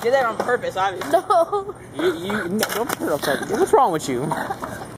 did that on purpose, obviously. No. No, don't put it on purpose. What's wrong with you?